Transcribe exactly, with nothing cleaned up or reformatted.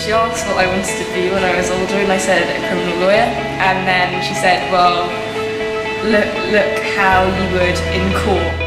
She asked what I wanted to be when I was older, and I said a criminal lawyer. And then she said, well, look, look how you would in court.